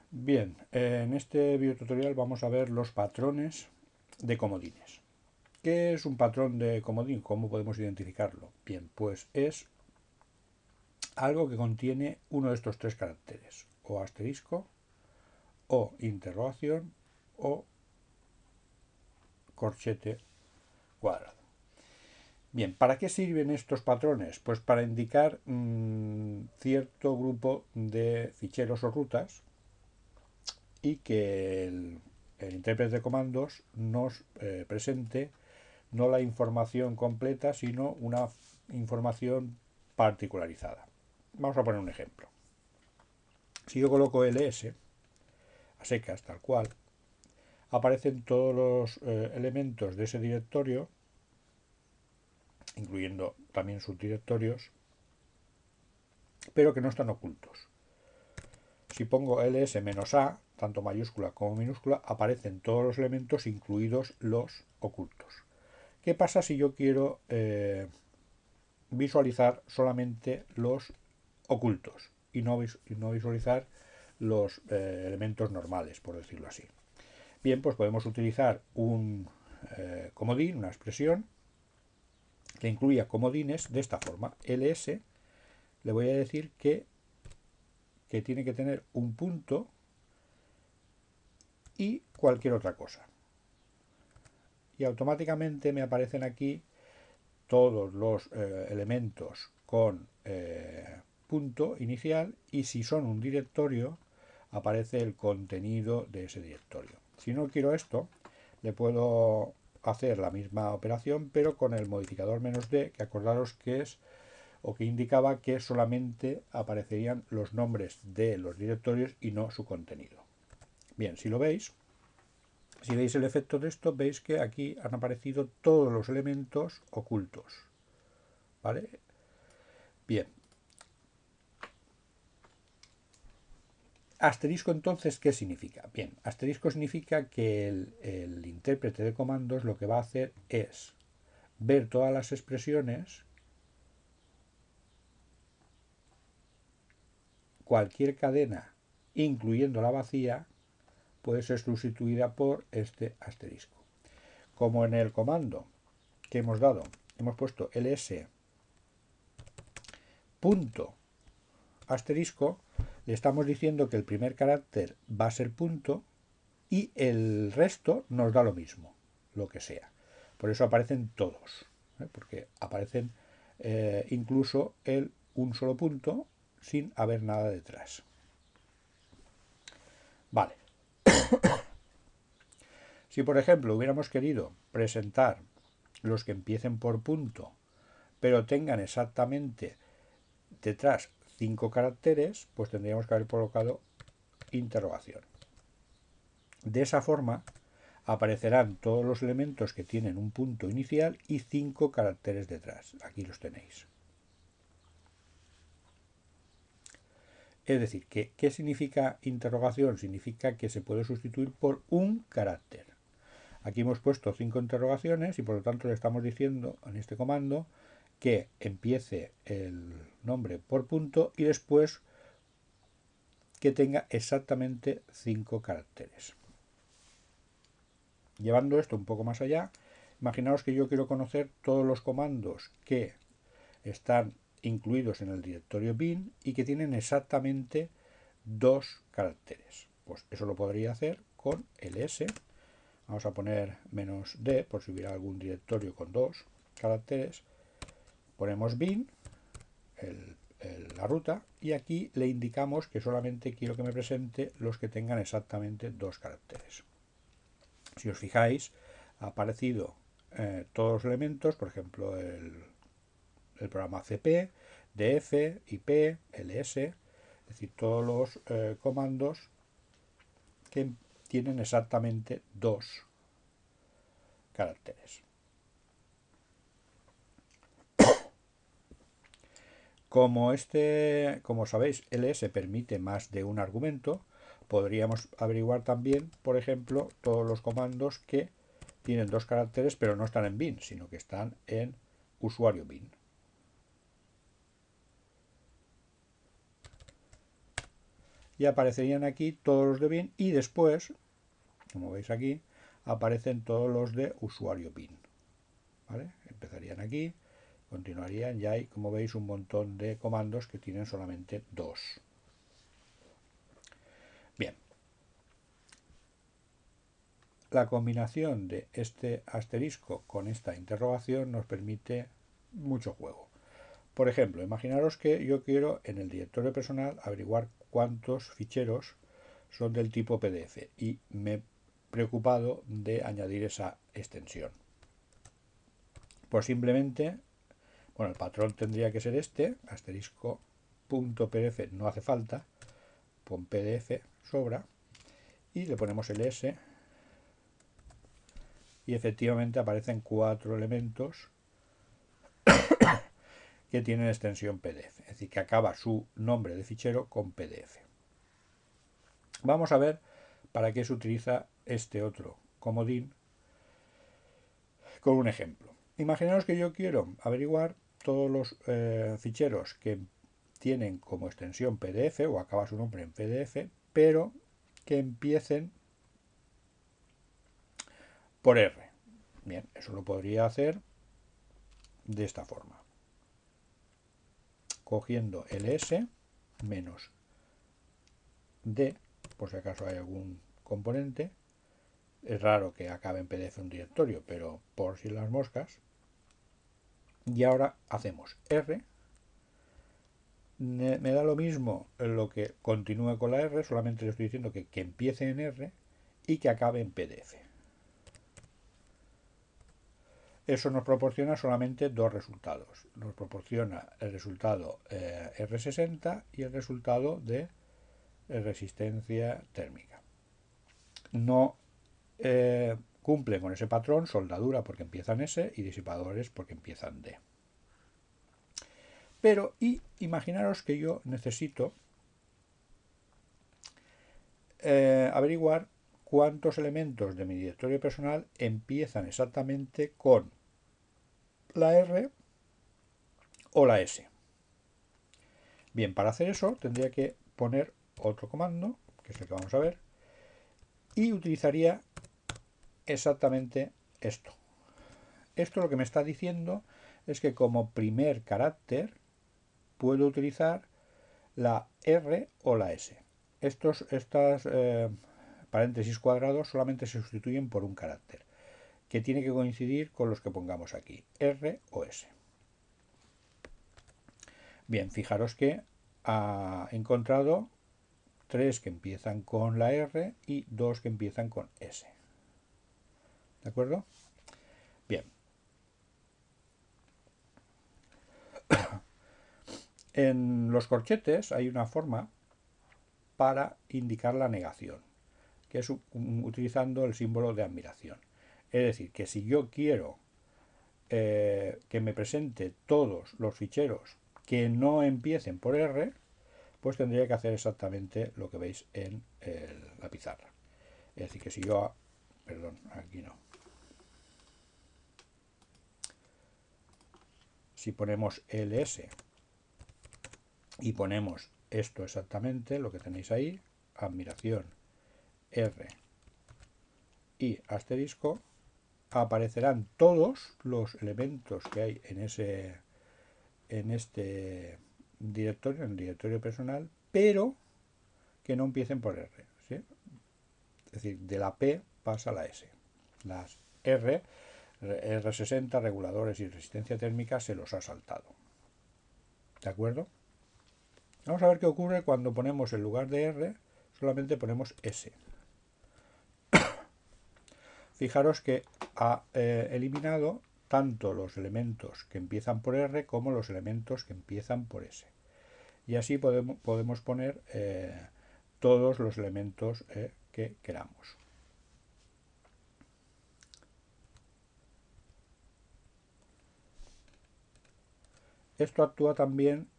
Bien, en este videotutorial vamos a ver los patrones de comodines. ¿Qué es un patrón de comodín? ¿Cómo podemos identificarlo? Bien, pues es algo que contiene uno de estos tres caracteres, o asterisco, o interrogación, o corchete cuadrado. Bien, ¿para qué sirven estos patrones? Pues para indicar cierto grupo de ficheros o rutas y que el intérprete de comandos nos presente no la información completa, sino una información particularizada. Vamos a poner un ejemplo. Si yo coloco ls a secas, tal cual, aparecen todos los elementos de ese directorio, incluyendo también subdirectorios, pero que no están ocultos. Si pongo ls-a, tanto mayúscula como minúscula, aparecen todos los elementos, incluidos los ocultos. ¿Qué pasa si yo quiero visualizar solamente los ocultos y no visualizar los elementos normales, por decirlo así? Bien, pues podemos utilizar un comodín, una expresión que incluya comodines de esta forma. ls le voy a decir que tiene que tener un punto y cualquier otra cosa. Y automáticamente me aparecen aquí todos los elementos con punto inicial, y si son un directorio aparece el contenido de ese directorio. Si no quiero esto, le puedo hacer la misma operación pero con el modificador "-d", que acordaros que es o que indicaba que solamente aparecerían los nombres de los directorios y no su contenido. Bien, si lo veis, si veis el efecto de esto, veis que aquí han aparecido todos los elementos ocultos. ¿Vale? Bien. Asterisco, entonces, ¿qué significa? Bien, asterisco significa que el intérprete de comandos lo que va a hacer es ver todas las expresiones, cualquier cadena, incluyendo la vacía, puede ser sustituida por este asterisco. Como en el comando que hemos dado, hemos puesto ls punto asterisco, le estamos diciendo que el primer carácter va a ser punto y el resto nos da lo mismo, lo que sea. Por eso aparecen todos, porque aparecen incluso un solo punto sin haber nada detrás. Vale. Si por ejemplo hubiéramos querido presentar los que empiecen por punto pero tengan exactamente detrás 5 caracteres, pues tendríamos que haber colocado interrogación. De esa forma aparecerán todos los elementos que tienen un punto inicial y 5 caracteres detrás. Aquí los tenéis. Es decir, ¿qué significa interrogación? Significa que se puede sustituir por un carácter. Aquí hemos puesto 5 interrogaciones y por lo tanto le estamos diciendo en este comando que empiece el nombre por punto y después que tenga exactamente 5 caracteres. Llevando esto un poco más allá, imaginaos que yo quiero conocer todos los comandos que están incluidos en el directorio bin y que tienen exactamente 2 caracteres. Pues eso lo podría hacer con ls. Vamos a poner "-d" por si hubiera algún directorio con 2 caracteres. Ponemos bin, la ruta, y aquí le indicamos que solamente quiero que me presente los que tengan exactamente 2 caracteres. Si os fijáis, ha aparecido todos los elementos, por ejemplo el programa cp, df, ip, ls, es decir, todos los comandos que tienen exactamente 2 caracteres. Como sabéis, ls permite más de un argumento, podríamos averiguar también, por ejemplo, todos los comandos que tienen 2 caracteres pero no están en bin, sino que están en usuario bin. y aparecerían aquí todos los de bin y después, como veis aquí, aparecen todos los de usuario bin. ¿Vale? Empezarían aquí, continuarían, ya hay, como veis, un montón de comandos que tienen solamente dos. Bien. La combinación de este asterisco con esta interrogación nos permite mucho juego. Por ejemplo, imaginaros que yo quiero en el directorio personal averiguar cuántos ficheros son del tipo PDF y me he preocupado de añadir esa extensión. Pues simplemente, bueno, el patrón tendría que ser este, asterisco.pdf no hace falta, pon PDF sobra y le ponemos el S y efectivamente aparecen 4 elementos que tienen extensión PDF, es decir, que acaba su nombre de fichero con PDF. Vamos a ver para qué se utiliza este otro comodín con un ejemplo. Imaginaos que yo quiero averiguar todos los ficheros que tienen como extensión PDF o acaba su nombre en PDF, pero que empiecen por R. Bien, eso lo podría hacer de esta forma. Cogiendo ls menos d, por si acaso hay algún componente. Es raro que acabe en PDF un directorio, pero por si las moscas. Y ahora hacemos R. Me da lo mismo lo que continúe con la R, solamente le estoy diciendo que empiece en R y que acabe en PDF. Eso nos proporciona solamente dos resultados. Nos proporciona el resultado R60 y el resultado de resistencia térmica. No cumple con ese patrón soldadura porque empiezan S y disipadores porque empiezan D. Pero, imaginaros que yo necesito averiguar cuántos elementos de mi directorio personal empiezan exactamente con la R o la S. Bien, para hacer eso tendría que poner otro comando, que es el que vamos a ver, y utilizaría exactamente esto. Esto lo que me está diciendo es que como primer carácter puedo utilizar la R o la S. Estas paréntesis cuadrados solamente se sustituyen por un carácter, que tiene que coincidir con los que pongamos aquí, R o S. Bien, fijaros que ha encontrado 3 que empiezan con la R y 2 que empiezan con S. ¿De acuerdo? Bien. En los corchetes hay una forma para indicar la negación, que es utilizando el símbolo de admiración. Es decir, que si yo quiero que me presente todos los ficheros que no empiecen por R, pues tendría que hacer exactamente lo que veis en la pizarra. Es decir, que si yo... Perdón, aquí no. Si ponemos ls y ponemos esto exactamente, lo que tenéis ahí, admiración, R y asterisco, aparecerán todos los elementos que hay en este directorio, en el directorio personal, pero que no empiecen por R. ¿Sí? Es decir, de la P pasa a la S. Las R60, reguladores y resistencia térmica se los ha saltado. ¿De acuerdo? Vamos a ver qué ocurre cuando ponemos en lugar de R, solamente ponemos S. Fijaros que ha eliminado tanto los elementos que empiezan por R como los elementos que empiezan por S. Y así podemos poner todos los elementos que queramos. Esto actúa también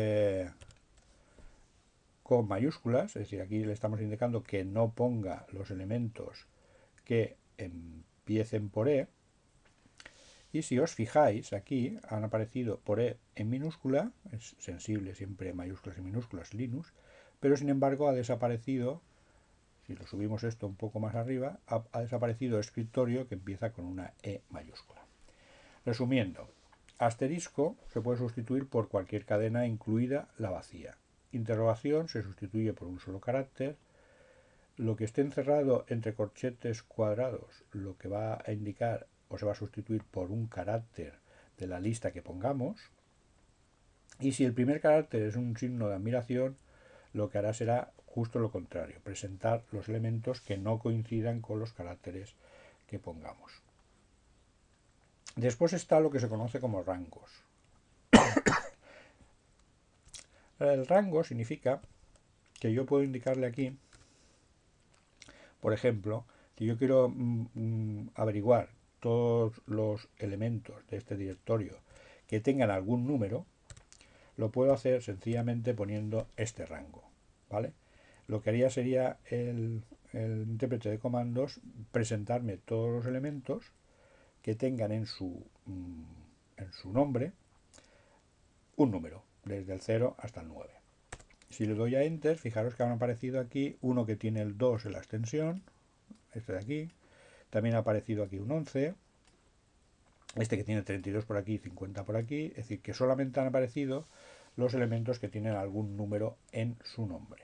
con mayúsculas, es decir, aquí le estamos indicando que no ponga los elementos que empiecen por E. Y si os fijáis, aquí han aparecido por E en minúscula, es sensible siempre mayúsculas y minúsculas Linux, pero sin embargo ha desaparecido, si lo subimos esto un poco más arriba, ha desaparecido escritorio, que empieza con una E mayúscula. Resumiendo, asterisco se puede sustituir por cualquier cadena, incluida la vacía. Interrogación se sustituye por un solo carácter. Lo que esté encerrado entre corchetes cuadrados, lo que va a indicar o se va a sustituir por un carácter de la lista que pongamos. Y si el primer carácter es un signo de admiración, lo que hará será justo lo contrario, presentar los elementos que no coincidan con los caracteres que pongamos. Después está lo que se conoce como rangos. El rango significa que yo puedo indicarle aquí, por ejemplo, si yo quiero averiguar todos los elementos de este directorio que tengan algún número, lo puedo hacer sencillamente poniendo este rango, ¿vale? Lo que haría sería el intérprete de comandos presentarme todos los elementos que tengan en su nombre un número, desde el 0 hasta el 9. Si le doy a Enter, fijaros que han aparecido aquí uno que tiene el 2 en la extensión, este de aquí, también ha aparecido aquí un 11, este que tiene 32 por aquí y 50 por aquí, es decir, que solamente han aparecido los elementos que tienen algún número en su nombre.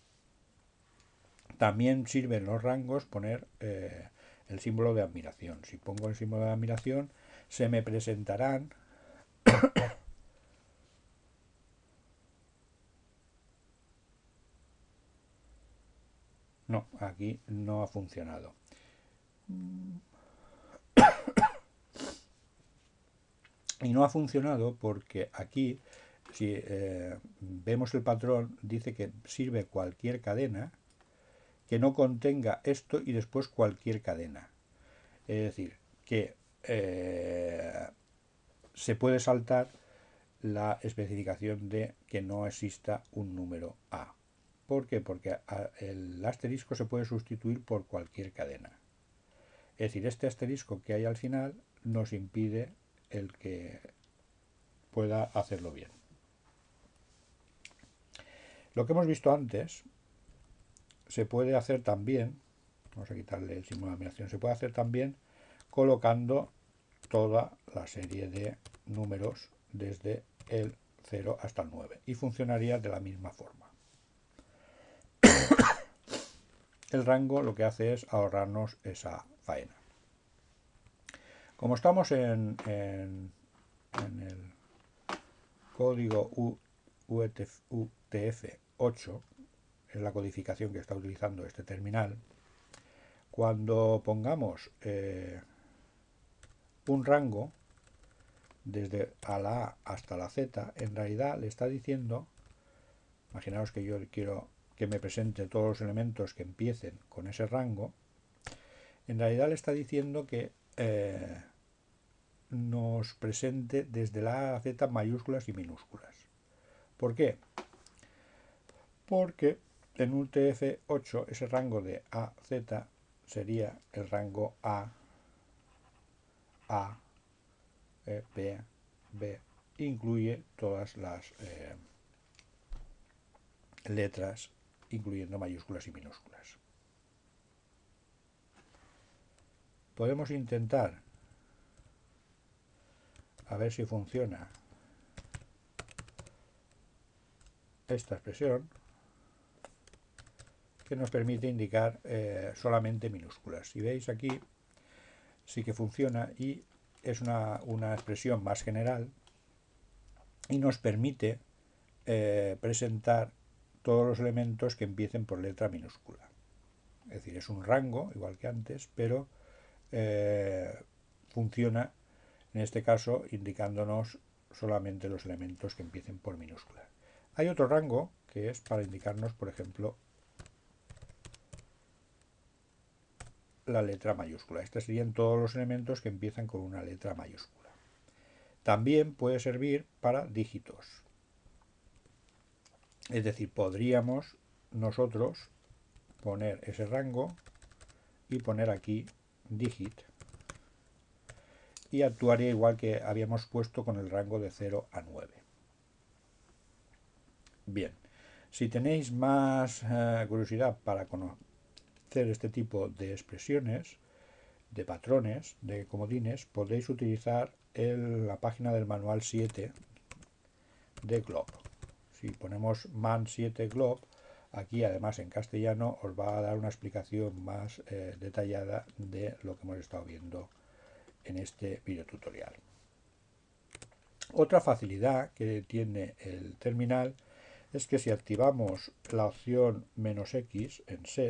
También sirven los rangos poner el símbolo de admiración. Si pongo el símbolo de admiración, se me presentarán no, aquí no ha funcionado. Y no ha funcionado porque aquí, si vemos el patrón, dice que sirve cualquier cadena que no contenga esto y después cualquier cadena. Es decir, que se puede saltar la especificación de que no exista un número A. ¿Por qué? Porque el asterisco se puede sustituir por cualquier cadena. Es decir, este asterisco que hay al final nos impide el que pueda hacerlo bien. Lo que hemos visto antes se puede hacer también, vamos a quitarle el símbolo de admiración, se puede hacer también colocando toda la serie de números desde el 0 hasta el 9 y funcionaría de la misma forma. El rango lo que hace es ahorrarnos esa faena. Como estamos en el código UTF-8, es la codificación que está utilizando este terminal, cuando pongamos un rango desde a la A hasta la Z, en realidad le está diciendo, imaginaos que yo quiero que me presente todos los elementos que empiecen con ese rango, en realidad le está diciendo que nos presente desde la A a Z mayúsculas y minúsculas. ¿Por qué? Porque en UTF-8 ese rango de A a Z sería el rango A, B, B, incluye todas las letras, incluyendo mayúsculas y minúsculas. Podemos intentar a ver si funciona esta expresión, que nos permite indicar solamente minúsculas. Si veis aquí, sí que funciona y es una expresión más general y nos permite presentar todos los elementos que empiecen por letra minúscula. Es decir, es un rango, igual que antes, pero funciona en este caso indicándonos solamente los elementos que empiecen por minúscula. Hay otro rango que es para indicarnos, por ejemplo, la letra mayúscula. Estos serían todos los elementos que empiezan con una letra mayúscula. También puede servir para dígitos. Es decir, podríamos nosotros poner ese rango y poner aquí digit y actuaría igual que habíamos puesto con el rango de 0 a 9. Bien, Si tenéis más curiosidad para conocer este tipo de expresiones, de patrones, de comodines, podéis utilizar la página del manual 7 de Glob. Si ponemos man 7 Glob, aquí además en castellano os va a dar una explicación más detallada de lo que hemos estado viendo en este video tutorial. Otra facilidad que tiene el terminal es que si activamos la opción "-x" en set,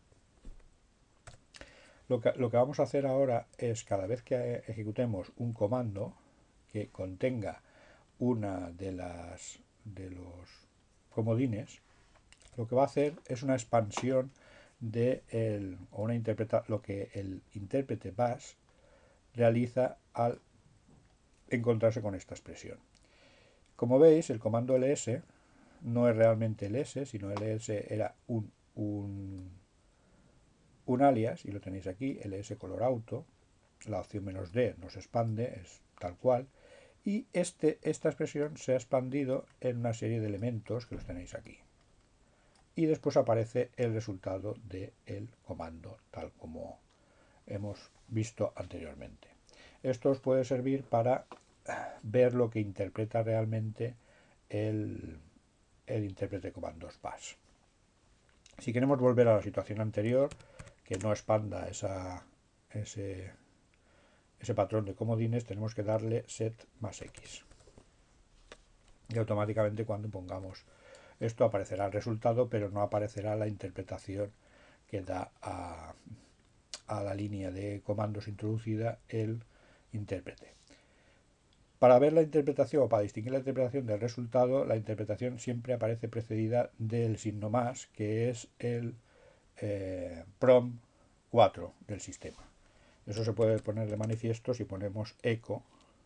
lo que vamos a hacer ahora es, cada vez que ejecutemos un comando que contenga una de los comodines, lo que va a hacer es una expansión de lo que el intérprete bash realiza al encontrarse con esta expresión. Como veis, el comando ls no es realmente ls, sino ls era un alias, y lo tenéis aquí, ls color auto. La opción "-d" nos expande, es tal cual, y esta expresión se ha expandido en una serie de elementos que los tenéis aquí. Y después aparece el resultado del comando, tal como hemos visto anteriormente. Esto os puede servir para ver lo que interpreta realmente el intérprete de comandos bash. Si queremos volver a la situación anterior, que no expanda ese patrón de comodines, tenemos que darle set +x. Y automáticamente, cuando pongamos esto, aparecerá el resultado, pero no aparecerá la interpretación que da a la línea de comandos introducida el intérprete. Para ver la interpretación o para distinguir la interpretación del resultado, la interpretación siempre aparece precedida del signo más, que es el prompt 4 del sistema. Eso se puede poner de manifiesto si ponemos echo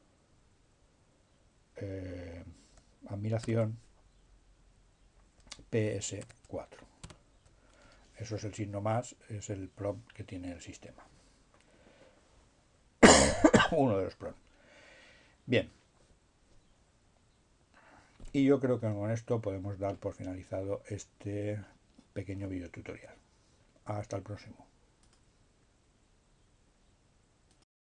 admiración PS4. Eso es el signo más, es el prompt que tiene el sistema. Uno de los prompts. Bien. Y yo creo que con esto podemos dar por finalizado este pequeño video tutorial. Hasta el próximo.